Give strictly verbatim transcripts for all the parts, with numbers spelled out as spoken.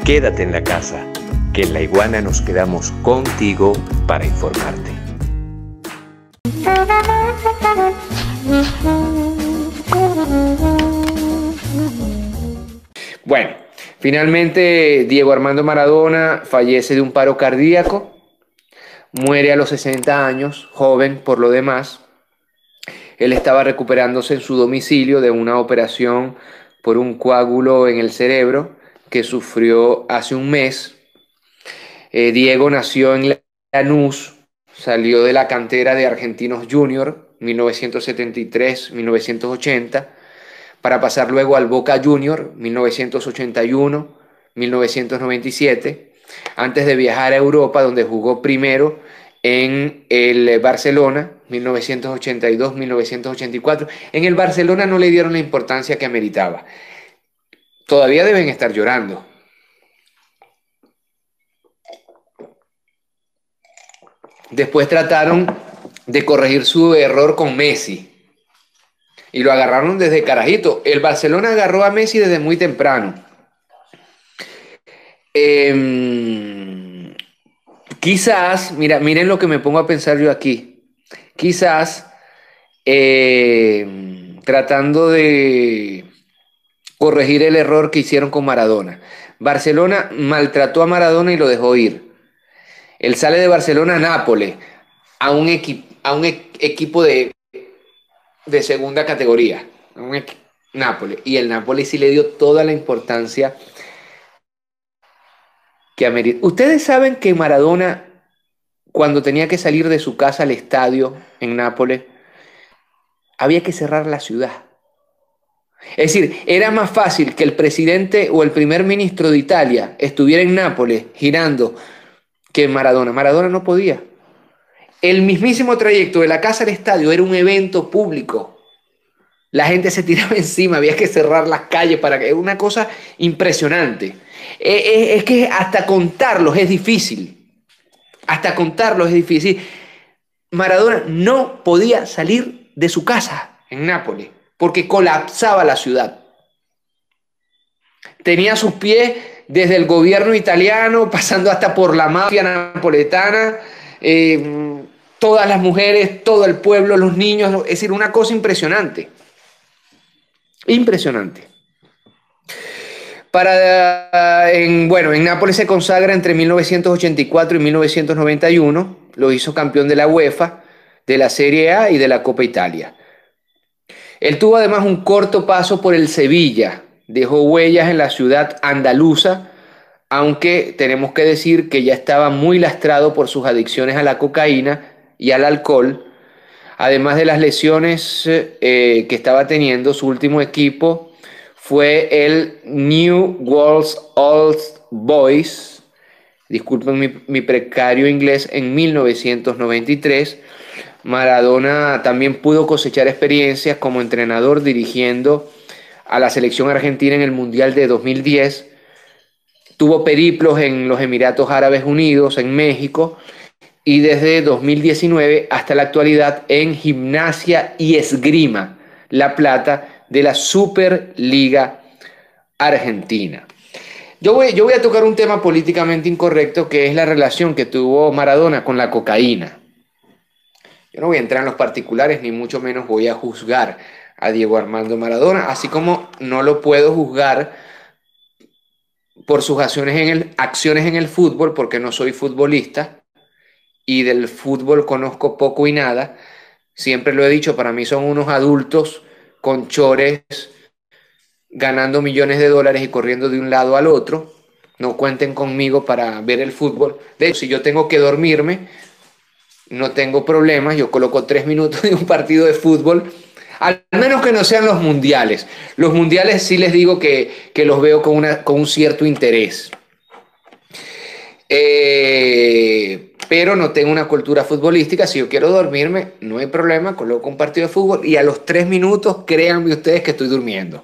Quédate en la casa, que en La Iguana nos quedamos contigo para informarte. Bueno, finalmente Diego Armando Maradona fallece de un paro cardíaco, muere a los sesenta años, joven por lo demás. Él estaba recuperándose en su domicilio de una operación por un coágulo en el cerebro que sufrió hace un mes. Eh, Diego nació en Lanús, salió de la cantera de Argentinos Junior, mil novecientos setenta y tres a mil novecientos ochenta, para pasar luego al Boca Junior, mil novecientos ochenta y uno a mil novecientos noventa y siete, antes de viajar a Europa, donde jugó primero en el Barcelona, mil novecientos ochenta y dos a mil novecientos ochenta y cuatro. En el Barcelona no le dieron la importancia que ameritaba. Todavía deben estar llorando. Después trataron de corregir su error con Messi y lo agarraron desde carajito. El Barcelona agarró a Messi desde muy temprano. Eh, quizás, mira, miren lo que me pongo a pensar yo aquí. Quizás eh, tratando de corregir el error que hicieron con Maradona. Barcelona maltrató a Maradona y lo dejó ir. Él sale de Barcelona a Nápoles, a un, equi a un e equipo de, de segunda categoría, a un Nápoles. Y el Nápoles sí le dio toda la importancia que amerita. Ustedes saben que Maradona, cuando tenía que salir de su casa al estadio en Nápoles, había que cerrar la ciudad. Es decir, era más fácil que el presidente o el primer ministro de Italia estuviera en Nápoles girando que Maradona. Maradona no podía. El mismísimo trayecto de la casa al estadio era un evento público. La gente se tiraba encima, había que cerrar las calles para que... Era una cosa impresionante. Es que hasta contarlos es difícil. Hasta contarlos es difícil. Maradona no podía salir de su casa en Nápoles porque colapsaba la ciudad. Tenía sus pies desde el gobierno italiano, pasando hasta por la mafia napoletana, eh, todas las mujeres, todo el pueblo, los niños, es decir, una cosa impresionante. Impresionante. Para, en, bueno, en Nápoles se consagra entre mil novecientos ochenta y cuatro y mil novecientos noventa y uno, lo hizo campeón de la UEFA, de la Serie A y de la Copa Italia. Él tuvo además un corto paso por el Sevilla, dejó huellas en la ciudad andaluza, aunque tenemos que decir que ya estaba muy lastrado por sus adicciones a la cocaína y al alcohol, además de las lesiones eh, que estaba teniendo. Su último equipo fue el Newell's Old Boys, disculpen mi, mi precario inglés, en mil novecientos noventa y tres. Maradona también pudo cosechar experiencias como entrenador dirigiendo a la selección argentina en el Mundial de dos mil diez. Tuvo periplos en los Emiratos Árabes Unidos, en México, y desde dos mil diecinueve hasta la actualidad en Gimnasia y Esgrima La Plata de la Superliga Argentina. Yo voy, yo voy a tocar un tema políticamente incorrecto, que es la relación que tuvo Maradona con la cocaína. Yo no voy a entrar en los particulares, ni mucho menos voy a juzgar a Diego Armando Maradona, así como no lo puedo juzgar por sus acciones en el, acciones en el fútbol, porque no soy futbolista y del fútbol conozco poco y nada. Siempre lo he dicho, para mí son unos adultos con chores ganando millones de dólares y corriendo de un lado al otro. No cuenten conmigo para ver el fútbol. De hecho, si yo tengo que dormirme, no tengo problemas, yo coloco tres minutos de un partido de fútbol, al menos que no sean los mundiales. Los mundiales sí les digo que, que los veo con, una, con un cierto interés. Eh, pero no tengo una cultura futbolística. Si yo quiero dormirme, no hay problema, coloco un partido de fútbol y a los tres minutos, créanme ustedes que estoy durmiendo.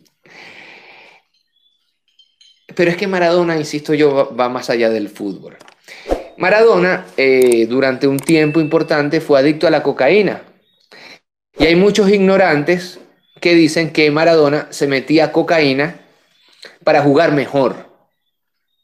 Pero es que Maradona, insisto yo, va, va más allá del fútbol. Maradona, eh, durante un tiempo importante, fue adicto a la cocaína. Y hay muchos ignorantes que dicen que Maradona se metía cocaína para jugar mejor.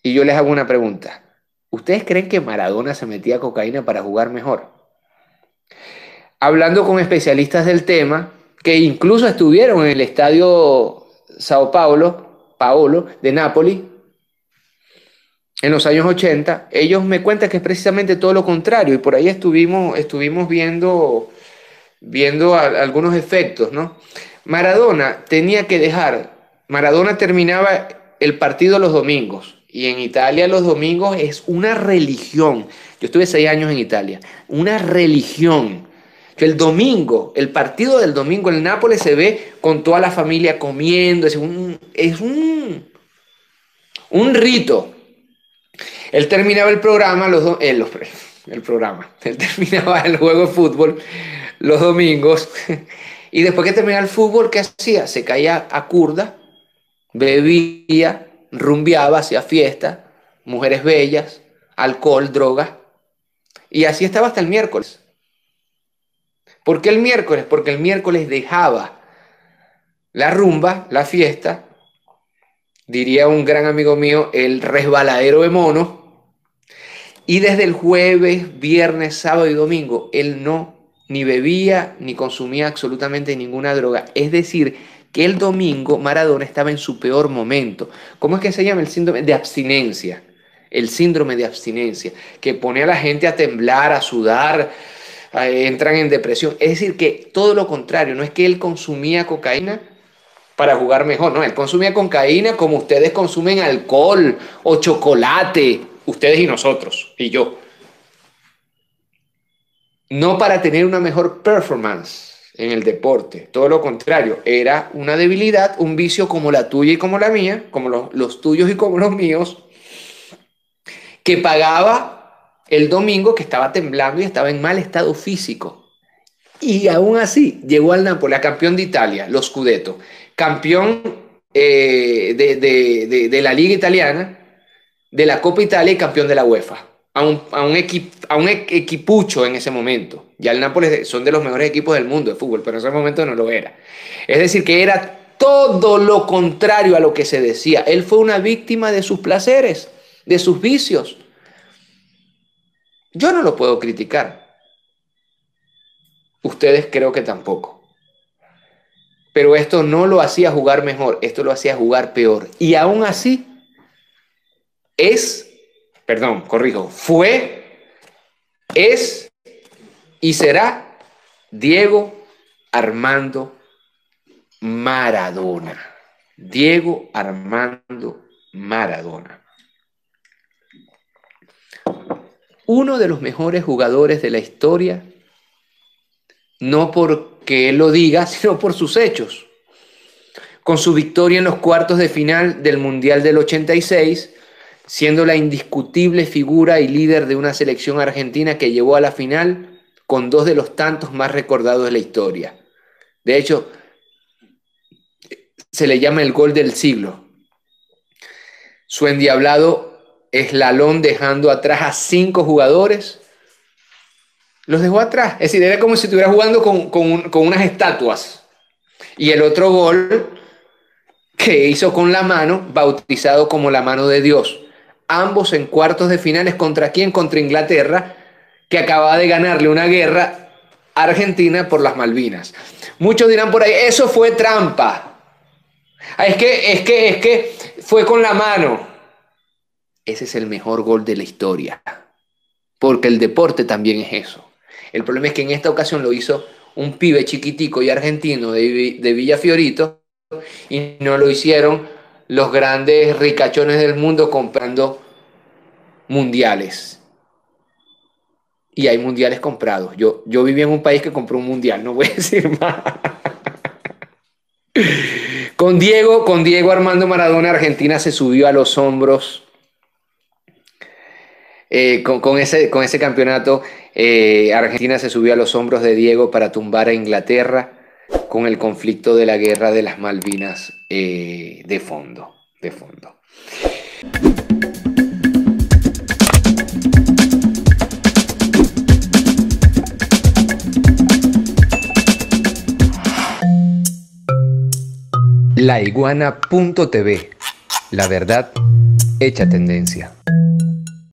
Y yo les hago una pregunta. ¿Ustedes creen que Maradona se metía cocaína para jugar mejor? Hablando con especialistas del tema, que incluso estuvieron en el estadio Sao Paulo, Paolo, de Nápoles, en los años ochenta, ellos me cuentan que es precisamente todo lo contrario, y por ahí estuvimos, estuvimos viendo, viendo a, algunos efectos, ¿no? Maradona tenía que dejar, Maradona terminaba el partido los domingos, y en Italia los domingos es una religión. Yo estuve seis años en Italia, una religión. El domingo, el partido del domingo en Nápoles se ve con toda la familia comiendo, es un, es un, un rito. Él terminaba el programa, los do, eh, los, el programa, él terminaba el juego de fútbol los domingos y después que terminaba el fútbol, ¿qué hacía? Se caía a curda, bebía, rumbeaba, hacía fiesta, mujeres bellas, alcohol, droga, y así estaba hasta el miércoles. ¿Por qué el miércoles? Porque el miércoles dejaba la rumba, la fiesta, diría un gran amigo mío, el resbaladero de mono, y desde el jueves, viernes, sábado y domingo, él no ni bebía ni consumía absolutamente ninguna droga. Es decir, que el domingo Maradona estaba en su peor momento. ¿Cómo es que se llama? El síndrome de abstinencia. El síndrome de abstinencia, que pone a la gente a temblar, a sudar, entran en depresión. Es decir, que todo lo contrario, no es que él consumía cocaína para jugar mejor, no, él consumía cocaína como ustedes consumen alcohol o chocolate, ustedes y nosotros, y yo. No para tener una mejor performance en el deporte, todo lo contrario, era una debilidad, un vicio como la tuya y como la mía, como los, los tuyos y como los míos, que pagaba el domingo, que estaba temblando y estaba en mal estado físico. Y aún así llegó al Napoli, a campeón de Italia, los Scudetto, campeón eh, de, de, de, de la Liga Italiana, de la Copa Italia y campeón de la UEFA. A un, a un, equip, a un equipucho en ese momento. Ya el Napoli son de los mejores equipos del mundo de fútbol, pero en ese momento no lo era. Es decir, que era todo lo contrario a lo que se decía. Él fue una víctima de sus placeres, de sus vicios. Yo no lo puedo criticar. Ustedes creo que tampoco. Pero esto no lo hacía jugar mejor, esto lo hacía jugar peor. Y aún así, es, perdón, corrijo, fue, es y será Diego Armando Maradona. Diego Armando Maradona. Uno de los mejores jugadores de la historia, no porque él lo diga, sino por sus hechos. Con su victoria en los cuartos de final del Mundial del ochenta y seis, siendo la indiscutible figura y líder de una selección argentina que llevó a la final con dos de los tantos más recordados de la historia. De hecho, se le llama el gol del siglo. Su endiablado eslalón dejando atrás a cinco jugadores, los dejó atrás. Es decir, era como si estuviera jugando con, con, con unas estatuas. Y el otro gol que hizo con la mano, bautizado como la mano de Dios. Ambos en cuartos de finales. ¿Contra quién? Contra Inglaterra, que acababa de ganarle una guerra a Argentina por las Malvinas. Muchos dirán por ahí, eso fue trampa. Es que, es que, es que fue con la mano. Ese es el mejor gol de la historia. Porque el deporte también es eso. El problema es que en esta ocasión lo hizo un pibe chiquitico y argentino de, de Villa Fiorito y no lo hicieron los grandes ricachones del mundo comprando mundiales. Y hay mundiales comprados. Yo, yo viví en un país que compró un mundial, no voy a decir más. Con Diego, con Diego Armando Maradona, Argentina se subió a los hombros. Eh, con, con, ese, con ese campeonato, eh, Argentina se subió a los hombros de Diego para tumbar a Inglaterra con el conflicto de la guerra de las Malvinas eh, de fondo, de fondo. La Iguana punto T V. La verdad hecha tendencia.